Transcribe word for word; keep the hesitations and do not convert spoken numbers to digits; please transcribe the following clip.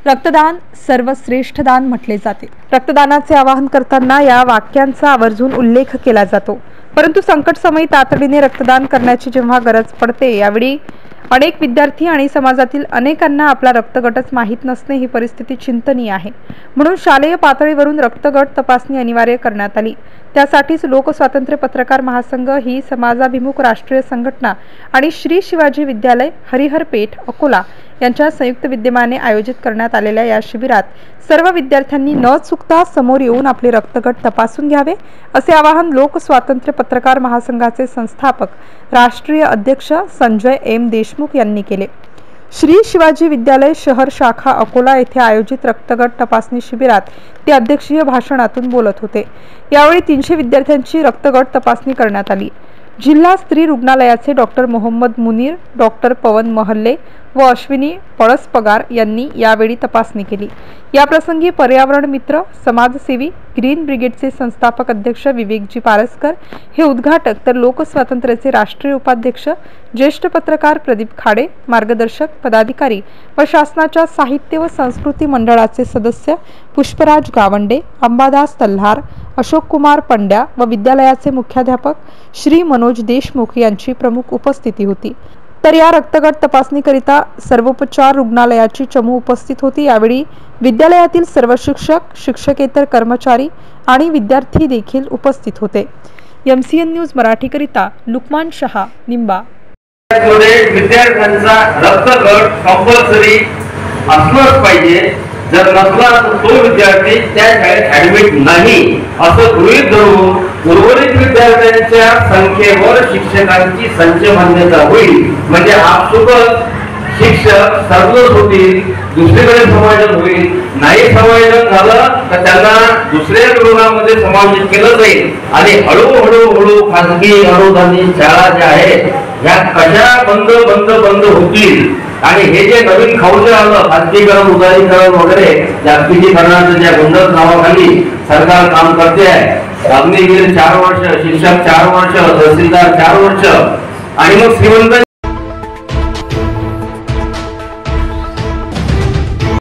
रक्तदान सर्वश्रेष्ठ दान म्हटले जाते। रक्तदानाचे आवाहन करताना या वाक्यांचा आवर्जून उल्लेख केला जातो। परंतु संकट समयी तातडीने रक्तदान करण्याची जेव्हा गरज पडते यावेळी अनेक विद्यार्थी आणि समाजातील अनेकांना आपला रक्तगटच माहीत नसणे ही परिस्थिती चिंतनीय आहे। म्हणून शालेय पातळीवरून रक्तगट तपासणी अनिवार्य करण्यात आली। त्यासाठीच लोकस्वातंत्र्य पत्रकार महासंघ ही समाजाभिमुख राष्ट्रीय संघटना आणि श्री शिवाजी विद्यालय हरिहरपेठ अकोला यांच्या संयुक्त विद्यमाने आयोजित करण्यात आलेल्या या शिबिरात सर्व विद्यार्थ्यांनी न चुकता समोर येऊन आपले रक्तगट तपासून घ्यावे असे आवाहन लोकस्वातंत्र्य पत्रकार महासंघाचे संस्थापक राष्ट्रीय अध्यक्ष संजय एम देशमुख यांनी केले। श्री शिवाजी विद्यालय शहर शाखा अकोला येथे आयोजित रक्तगट तपासणी शिबिरात ते अध्यक्षीय भाषणातून बोलत होते। यावेळी तीनशे विद्यार्थ्यांची रक्तगट तपासणी करण्यात आली। जिल्हा स्त्री रुग्णालयाचे डॉक्टर मोहम्मद मुनीर, डॉक्टर पवन महल्ले व अश्विनी पळसपगार यांनी यावेळी तपासणी केली। याप्रसंगी पर्यावरण मित्र, समाजसेवी, ग्रीन ब्रिगेडचे संस्थापक अध्यक्ष विवेकजी पारसकर हे उद्घाटक तर लोकस्वातंत्र्याचे राष्ट्रीय उपाध्यक्ष ज्येष्ठ पत्रकार प्रदीप खाडे, मार्गदर्शक पदाधिकारी व शासनाच्या साहित्य व संस्कृती मंडळाचे सदस्य पुष्पराज गावंडे, अंबादास तल्हार, अशोक कुमार पंड्या व विद्यालयाचे मुख्याध्यापक श्री मनोज देशमुख यांची प्रमुख उपस्थिती होती। तर या रक्तगट तपासणीकरिता सर्वोपचार रुग्णालयाची चमू उपस्थित होती। यावेळी विद्यालयातील सर्व शिक्षक, शिक्षकेतर कर्मचारी आणि विद्यार्थी देखील उपस्थित होते। एमसीएन न्यूज मराठीकरिता लुकमान शहा, निंबा। विद्यार्थ्यांचा रक्तगट कंपल्सरी असलाच पाहिजे। जर नसला तर तो विद्यार्थी त्या शाळेत ऍडमिट नाही असं गृहीत धरून उर्वरित विद्यार्थ्यांच्या संख्येवर शिक्षकांची संच मान्यता होईल। म्हणजे आपसुकच शिक्षक सरलोट होतील, दुसरीकडे समायोजन होईल। नाही समायोजन झालं तर त्यांना दुसऱ्या गृहामध्ये समायोजित केलं जाईल आणि हळूहळू हळू खासगी अनुदानित शाळा ज्या आहेत ह्या कशा बंद बंद बंद होतील। आणि हे जे नवीन खाऊचे आलं खाजगीकरण, उदारीकरण वगैरे जागतिकीकरणाच्या ज्या गुंडस नावाखाली सरकार काम करते आहे। अग्निवीर चार वर्ष, शिक्षक चार वर्ष, तहसीलदार चार वर्ष आणि मग श्रीमंत